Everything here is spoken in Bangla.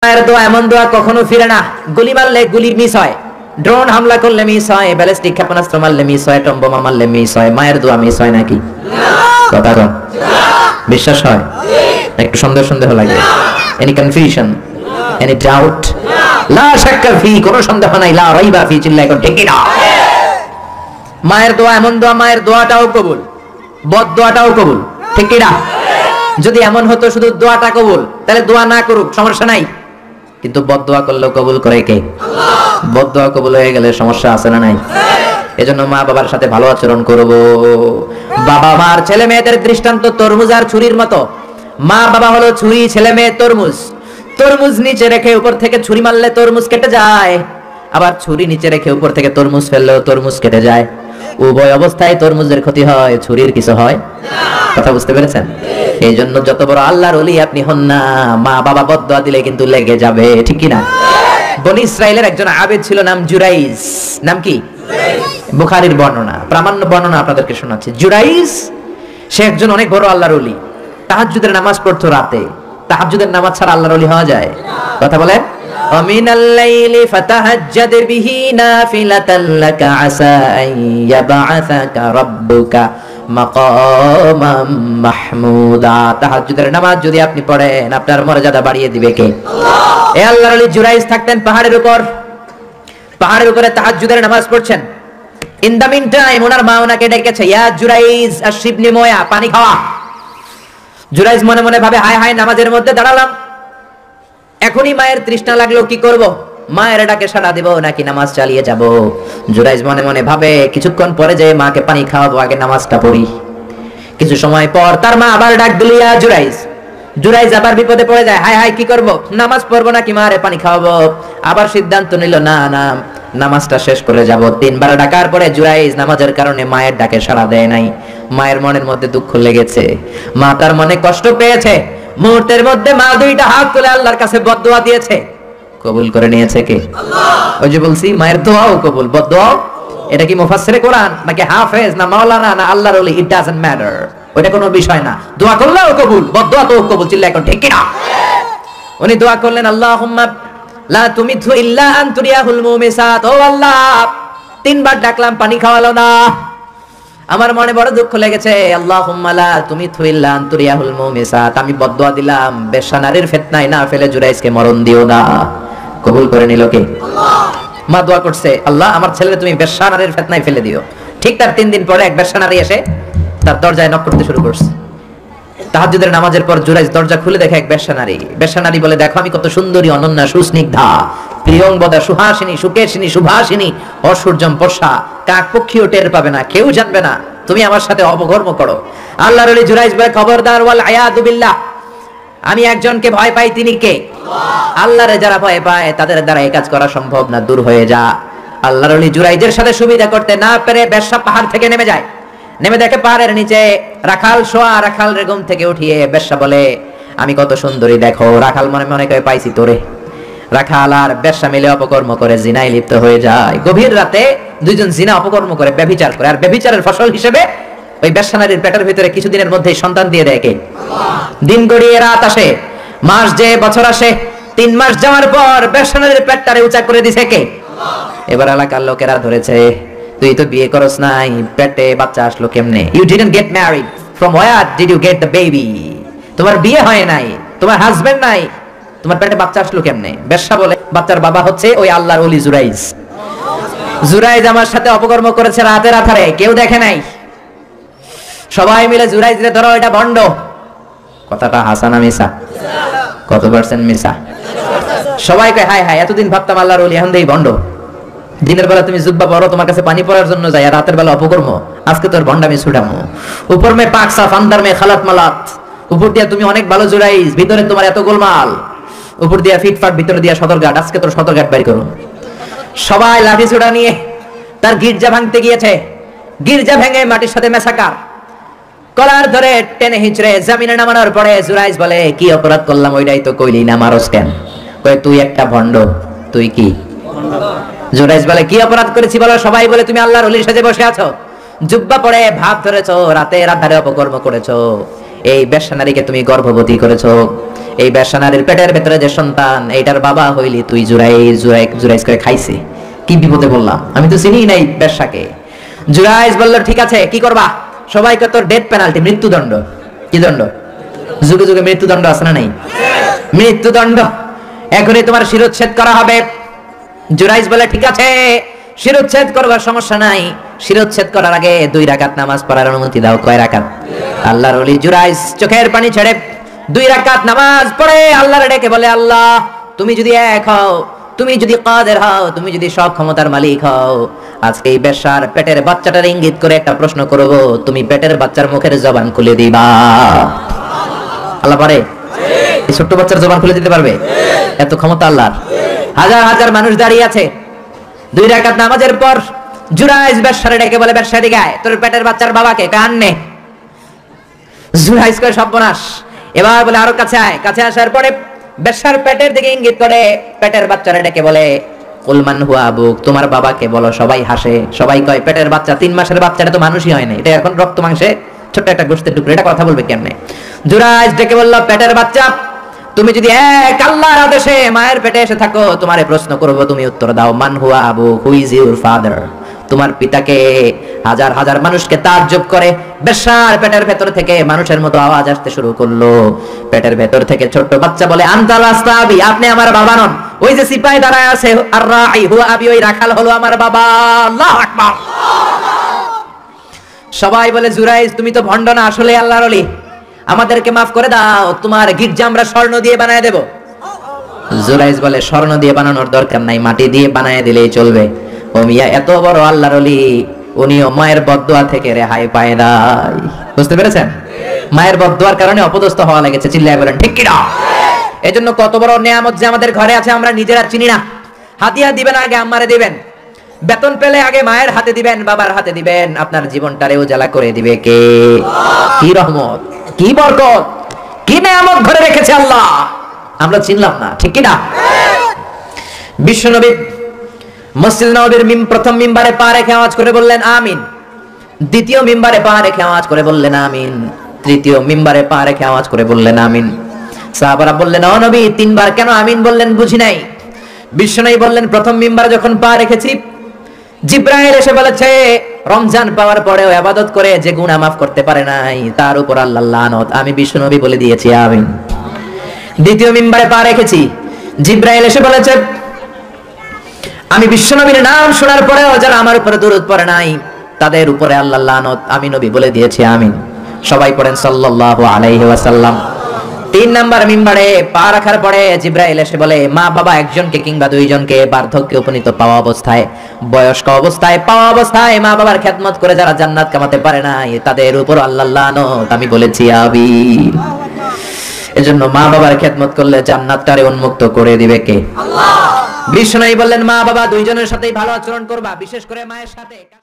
মায়ের দোয়া এমন দোয়া কখনো ফিরে না। গুলি মারলে গুলি মিস হয়, ড্রোন হামলা করলে মিস হয়, ব্যালিস্টিক ক্ষেপণাস্ত্র মারলে মিস হয়, টম বোমা মারলে মিস হয়। মায়ের দোয়া মিস হয় নাকি? কথা কন, বিশ্বাস হয়? একটু সন্দেহ সন্দেহ লাগে? Any confusion, any doubt? লা শাক্কা ফি, কোনো সন্দেহ নাই। লা রাইবা ফি, চিল্লায় কোন ঠিক না। মায়ের দোয়া এমন দোয়া, মায়ের দোয়াটাও কবুল, বদ দোয়াটাও কবুল, ঠিক না? যদি এমন হতো শুধু দোয়াটা কবুল, তাহলে দোয়া না করুক সমস্যা নাই, কিন্তু বদ দোয়া করলেও কবুল করে কে? বদ দোয়া কবুল হয়ে গেলে সমস্যা আছে না নাই? এজন্য মা বাবার সাথে ভালো আচরণ করব। বাবা মার ছেলে মেয়েদের দৃষ্টান্ত তরমুজ আর ছুরির মতো। মা বাবা হলো ছুরি, ছেলে মেয়ে তরমুজ। তরমুজ নিচে রেখে উপর থেকে ছুরি মারলে তরমুজ কেটে যায়, আবার ছুরি নিচে রেখে উপর থেকে তরমুজ ফেললেও তরমুজ কেটে যায়। উভয় অবস্থায় তরমুজের ক্ষতি হয়, ছুরির কিছু হয় না। কথা বুঝতে পেরেছেন? এই জন্য যত বড় আল্লাহর ওলি আপনি হন না, মা বাবা বদদোয়া দিলে কিন্তু লেগে যাবে, ঠিক কি না? বনি ইসরাইলের একজন আবেদ ছিল, নাম জুরাইজ। নাম কি? বুখারীর বর্ণনা, প্রামাণ্য বর্ণনা আপনাদেরকে শোনাচ্ছি। জুরাইজ সে একজন অনেক বড় আল্লাহর ওলি। তাহাজ্জুদের নামাজ পড়তো রাতে। তাহাজ্জুদের নামাজ ছাড়া আল্লাহর ওলি হওয়া যায়? কথা বলেন। ওয়ামিনাল লাইলি ফাতাহাজ্জাদ বিহি নাফিলাতাল লাকা আসা আন ইয়াবআসাকা রাব্বুকা মাকামাম মাহমুদা। তাহাজ্জুদের নামাজ যদি আপনি পড়েন, আপনার মর্যাদা বাড়িয়ে দিবে কে? আল্লাহ। এই আল্লাহর ওলি জুরাইজ থাকতেন পাহাড়ের উপর। পাহাড়ের উপরে তাহাজ্জুদের নামাজ পড়ছেন। ইন দা মিন টাইম ওনার মা ওনাকে ডেকেছে, ইয়া জুরাইজ আশরিবনি মোয়া, পানি খাওয়া। জুরাইজ মনে মনে ভাবে, হায় হায়, নামাজের মধ্যে দাঁড়ালাম, এখনই মায়ের তৃষ্ণা লাগলো, কি করব? মায়ের ডাকে সাড়া দেব নাকি নামাজ চালিয়ে যাব? জুরাইজ মনে মনে ভাবে, কিছুক্ষণ পরে যে মাকে পানি খাওয়াবো, আগে নামাজটা পড়ি। কিছু সময় পর তার মা আবার ডাক দিল, ইয়া জুরাইজ। জুরাইজ আবার বিপদে পড়ে যায়, হায় হায়, কি করব? নামাজ পড়বো নাকি মারে পানি খাওয়াবো? আবার সিদ্ধান্ত নিল, না না, নামাজটা শেষ করে যাব। তিনবার ডাকার পরে জুরাইজ নামাজের কারণে মায়ের ডাকে সাড়া দেয় নাই। মায়ের মনের মধ্যে দুঃখ লেগেছে, মা তার মনে কষ্ট পেয়েছে। মুহূর্তের মধ্যে মা দুইটা হাত তুলে আল্লাহর কাছে বদদোয়া দিয়েছে। কবুল করে নিয়েছে কে? আল্লাহ। ওই যে বলছি, মায়ের দোয়াও কবুল, বদদোয়াও। এটা কি মুফাসসিরে কোরআন নাকি হাফেজ না মাওলানা না আল্লাহর ওলি? ইট ডাজন্ট ম্যাটার, ওটা কোনো বিষয় না। দোয়া করলেও কবুল, বদদোয়া তো কবুল, চিল্লা এখন ঠিক না? উনি দোয়া করলেন, আল্লাহুম্মা লা তুমিথু ইল্লা আন তুরিয়াহুল মুমিসাত। ও আল্লাহ, তিনবার ডাকলাম, পানি খাওয়ালো না, আমার মনে বড় দুঃখ লেগেছে। আল্লাহুম্মা লা তুমিথু ইল্লা আন তুরিয়াহুল মুমিসাত। আমি বদদোয়া দিলাম, বেশ্যা নারীর ফিতনায় না ফেলে জুরাইজকে মরণ দিও না। কবুল করে নিল কে? আল্লাহ। মা দোয়া করছে, আল্লাহ আমার ছেলেকে তুমি বেশ্যা নারীর ফিতনায় ফেলে দিও। ঠিক তার 3 দিন পরে এক বেশ্যা নারী এসে তার দরজায় নক করতে শুরু করছে। তাহাজ্জুদের নামাজের পর জুরাইজ দরজা খুলে দেখে এক বেশ্যা নারী। বেশ্যা নারী বলে, দেখো আমি কত সুন্দরী, অনন্যা, সুস্নিগ্ধা, প্রিয়ংবদা, সুহাসিনী, সুকেশিনী, সুভাসিনী, অসূর্যম পর্ষা, কাক পক্ষীও টের পাবে না, কেউ জানবে না, তুমি আমার সাথে অপকর্ম করো। আল্লাহর ওলি জুরাইজ বলে, খবরদার, ওয়াল আয়াদু বিল্লাহ, আমি একজনকে ভয় পাই, তিনি কে? আল্লাহ। আল্লাহরে যারা ভয় পায় তাদের দ্বারা এই কাজ করা সম্ভব না, দূর হয়ে যা। আল্লাহর ওলি জুরাইজের সাথে সুবিধা করতে না পেরে বেশ্যা পাহাড় থেকে নেমে যায়। নেমে দেখে পাহাড়ের নিচে রাখাল শোয়া। রাখাল ঘুম থেকে উঠিয়ে বেশ্যা বলে, আমি কত সুন্দরী দেখো। রাখাল মনে মনে কয়ে, পাইছি তোরে। রাখাল আর বেশ্যা মিলে অপকর্ম করে জিনায় লিপ্ত হয়ে যায়। গভীর রাতে দুইজন জিনা অপকর্ম করে, ব্যভিচার করে। আর ব্যভিচারের ফসল হিসেবে ওই বেশ্যা নারীর পেটের ভিতরে কিছুদিনের মধ্যেই সন্তান দিয়ে দেয় কে? আল্লাহ। দিন গড়িয়ে রাত আসে, মাস যে বছর আসে, 3 মাস যাওয়ার পর বেশ্যা নারীর পেটটারে উঁচা করে দিছে কে? আল্লাহ। এবার এলাকার লোকেরা ধরেছে, তুই তো বিয়ে করস নাই, পেটে বাচ্চা আসলো কেমনে? You didn't get married, from where did you get the baby? তোমার বিয়ে হয় নাই, তোমার হাজবেন্ড নাই, তোমার পেটে বাচ্চা আসলো কেমনে? বেশ্যা বলে, বাচ্চার বাবা হচ্ছে ওই আল্লাহর ওলি জুরাইজ। জুরাইজ আমার সাথে অপকর্ম করেছে রাতের আধারে, কেউ দেখে নাই। সবাই মিলে জুরাইজরে ধরো, এটা ভণ্ড। কথাটা হাসানা মিসা? কত পার্সেন্ট মিসা? সবাই কয়, হায় হায়, এতদিন ভাবতাম আল্লাহর ওলি, এখন দেই ভণ্ড। দিনের বেলা তুমি জুব্বা পরো, তোমার কাছে পানি পড়ার জন্য যাই, আর রাতের বেলা অপকর্ম। আজকে তোর ভণ্ডামি ছুটামো। উপর মে পাক সাফ, আন্দার মে খালাত মালাত। উপর দিয়া তুমি অনেক ভালো জুরাইজ, ভিতরে তোমার এত গোলমাল। উপর দিয়া ফিটফাট, ভিতরে দিয়া সদরঘাট। আজকে তোর সদরঘাট বের করো। সবাই লাঠি ছোড়া নিয়ে তার গির্জা ভাঙতে গিয়েছে। গির্জা ভেঙে মাটির সাথে মেসাকার, কলার ধরে টেনে হিচড়ে জমিনে নামানোর পরে জুরাইজ বলে, কি অপরাধ করলাম? ওইটাই তো কইলি না, মারস কেন? কয়, তুই একটা ভণ্ড। তুই কি? জুরাইজ বলে, কি অপরাধ করেছি বলো? সবাই বলে, তুমি আল্লাহর ওলির সাথে বসে আছো, জুব্বা পরে ভাব ধরেছো, রাতের আধারে অপকর্ম করেছো। এই বেশ্যা নারীকে তুমি গর্ভবতী করেছো, এই বেশ্যা নারীর পেটের ভেতরে যে সন্তান এইটার বাবা হইলি তুই। জুরাইজ করে খাইছে। কি বিপদে বললাম, আমি তো চিনি নাই বেশ্যাকে। জুরাইজ বলল ঠিক আছে কি করবা? সবাইকে তোর ডেথ পেনাল্টি, মৃত্যুদণ্ড। কি দণ্ড? যুগে যুগে মৃত্যুদণ্ড আছে না নাই? মৃত্যুদণ্ড। এখনই তোমার শিরোচ্ছেদ করা হবে। জুরাইজ বলে ঠিক আছে শিরোচ্ছেদ করবার সমস্যা নাই, শিরোচ্ছেদ করার আগে 2 রাকাত নামাজ পড়ার অনুমতি দাও। কয় রাকাত? আল্লাহর ওলি জুরাইজ চোখের পানি ছেড়ে 2 রাকাত নামাজ পড়ে আল্লাহর ডেকে বলে, আল্লাহ তুমি যদি এক হও, তুমি যদি কাদের হও, তুমি যদি সব ক্ষমতার মালিক হও, আজকে এই বেশ্যার পেটের বাচ্চাটার ইঙ্গিত করে একটা প্রশ্ন করব, তুমি পেটের বাচ্চার মুখের জবান খুলে দিবা। আল্লাহ পারে? এই ছোট্ট বাচ্চার জবান খুলে দিতে পারবে? এত ক্ষমতা আল্লাহর। হাজার হাজার মানুষ দাঁড়িয়ে আছে। 2 রাকাত নামাজের পর জুরাইজ বেশ্যারে ডেকে বলে, বেশ্যা দিকে আয়, তোর পেটের বাচ্চার বাবাকে কান্নে। জুরাইজ কয় সর্বনাশ। এবার বলে আরো কাছে আয়। কাছে আসার পরে বেশ্যার পেটের দিকে ইঙ্গিত করে পেটের বাচ্চারে ডেকে বলে, কুলমান হুয়া আবুক, তোমার বাবাকে বলো। সবাই হাসে, সবাই কয় পেটের বাচ্চা, 3 মাসের বাচ্চাটা তো মানুষই হয় না, এটা এখন রক্ত মাংসে ছোট্ট একটা গোশতের টুকরো, এটা কথা বলবে কেমনে? জুরাইজ ডেকে বলল, পেটের বাচ্চা তুমি যদি এক আল্লাহর আদেশে মায়ের পেটে এসে থাকো, তোমারে প্রশ্ন করব, তুমি উত্তর দাও। মান হুয়া আবু, হু ইজ ইউর ফাদার? তোমার পিতাকে। হাজার হাজার মানুষকে তাজ্জব করে বেশ্যার পেটের ভেতর থেকে মানুষের মতো আওয়াজ আসতে শুরু করলো। পেটের ভেতর থেকে ছোট্ট বাচ্চা বলে, আনতাল আসতাবি, আপনি আমার বাবা নন। ওই যে সিপাহি দাঁড়ায় আছে, আর রাই হুয়া আবি, ওই রাখাল হলো আমার বাবা। আল্লাহু আকবার। সবাই বলে, জুরাইজ তুমি তো ভণ্ড না, আসলে আল্লাহর ওলি, আমাদেরকে মাফ করে দাও, তোমার গির্জা আমরা স্বর্ণ দিয়ে বানায় দেব। জুরাইজ বলে, স্বর্ণ দিয়ে বানানোর দরকার নাই, মাটি দিয়ে বানায় দিলেই চলবে। ও মিয়া, এত বড় আল্লাহর ওলি, উনিও মায়ের বদদোয়া থেকে রেহাই পায় নাই। বুঝতে পেরেছেন? মায়ের বদদোয়ার কারণে অপদস্থ হওয়া লেগেছে। চিল্লায় বলেন ঠিক কি না? এজন্য কত বড় নিয়ামত যে আমাদের ঘরে আছে আমরা নিজেরা চিনি না। হাতিয়া দিবেন আগে আম্মারে দিবেন, বেতন পেলে আগে মায়ের হাতে দিবেন, বাবার হাতে দিবেন, আপনার জীবনটারে উজালা করে দিবে কে? কি রহমত, কি বরকত, কি নিয়ামত ঘরে রেখেছে আল্লাহ, আমরা চিনলাম না। ঠিক কি না? বিশ্বনবী মসজিদ নববীর প্রথম মিম্বারে পা রেখে আওয়াজ করে বললেন আমিন, দ্বিতীয় মিম্বারে পা রেখে আওয়াজ করে বললেন আমিন, তৃতীয় মিম্বারে পা রেখে আওয়াজ করে বললেন আমিন। সাহাবারা বললেন, ও নবী 3 বার কেন আমিন বললেন, বুঝি নাই। বিশ্বনবী বললেন, প্রথম মিম্বারে যখন পা রেখেছি, জিব্রাইল এসে বলেছে রমজান পাওয়ার পরেও ইবাদত করে যে গুনাহ মাফ করতে পারে নাই তার উপর আল্লাহর লানত। আমি বিশ্বনবী বলে দিয়েছি আমিন। দ্বিতীয় মিম্বারে পা রেখেছি, জিব্রাইল এসে বলেছে আমি বিশ্বনবীর নাম শোনার পরেও যারা আমার উপরে দরুদ পড়ে নাই তাদের উপরে আল্লাহর লানত। আমি নবী বলে দিয়েছি আমিন। সবাই পড়েন সাল্লাল্লাহু আলাইহি ওয়াসাল্লাম। 3 নাম্বার মিম্বারে পা রাখার পরে জিব্রাইল এসে বলে, মা বাবা একজনকে কিংবা 2 জনকে বার্ধক্যে উপনীত পাওয়া অবস্থায়, বয়স্ক অবস্থায়, পাওয়া অবস্থায় মা বাবার খেদমত করে যারা জান্নাত কামাতে পারে না তাদের উপর আল্লাহর লানত। আমি বলেছি আমিন। এজন্য মা বাবার খেদমত করলে জান্নাতটারে উন্মুক্ত করে দিবে কে? আল্লাহ। বিষ্ণু বললেন, মা বাবা 2 জনের সাথেই ভালো আচরণ করবা, বিশেষ করে মায়ের সাথে।